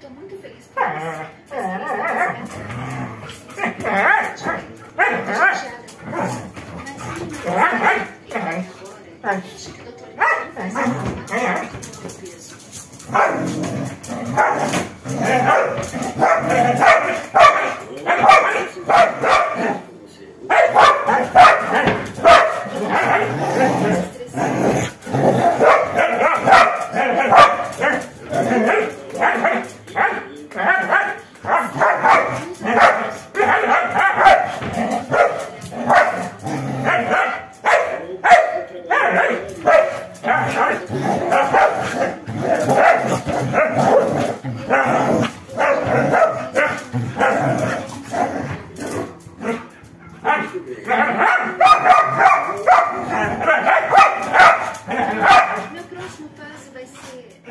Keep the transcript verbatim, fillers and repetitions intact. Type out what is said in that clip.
tô muito feliz por isso. Mas chateada. Mas acho que o doutor vai fazer uma peso. Meu próximo passo vai ser...